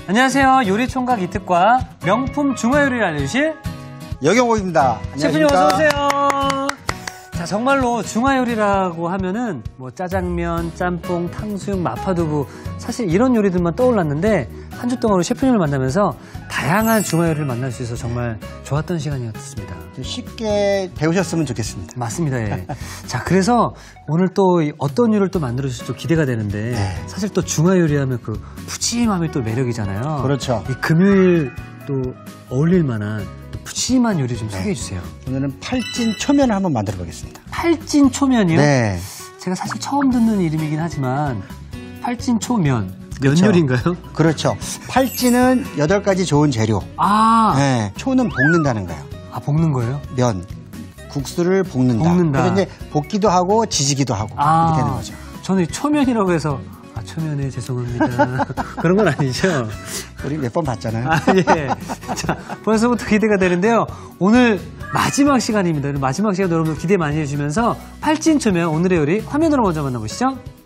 안녕하세요. 요리총각 이특과 명품 중화요리를 알려주실 여경호입니다. 셰프님 어서오세요. 자, 정말로 중화요리라고 하면은 뭐 짜장면, 짬뽕, 탕수육, 마파두부 사실 이런 요리들만 떠올랐는데 한 주 동안 셰프님을 만나면서 다양한 중화요리를 만날 수 있어서 정말 좋았던 시간이었습니다. 쉽게 배우셨으면 좋겠습니다. 맞습니다. 예. 자, 그래서 오늘 또 어떤 요리를 또 만들어 주실지 또 기대가 되는데 네. 사실 또 중화요리하면 그 푸짐함이 또 매력이잖아요. 그렇죠. 이 금요일 또 어울릴 만한 또 푸짐한 요리 좀 소개해 주세요. 오늘은 팔진 초면을 한번 만들어 보겠습니다. 팔진 초면이요? 네. 제가 사실 처음 듣는 이름이긴 하지만 팔진 초면 면 그렇죠. 요리인가요? 그렇죠. 팔진은 8가지 좋은 재료. 아, 네. 초는 볶는다는 거예요. 아 볶는 거예요? 면, 국수를 볶는다. 볶는다. 그래서 이제 볶기도 하고 지지기도 하고 이렇게 되는 거죠. 저는 초면이라고 해서 초면에 죄송합니다. 그런 건 아니죠? 우리 몇 번 봤잖아요. 아, 예. 자, 벌써부터 기대가 되는데요. 오늘 마지막 시간입니다. 마지막 시간 여러분들 기대 많이 해주시면서 팔진초면 오늘의 요리 화면으로 먼저 만나보시죠.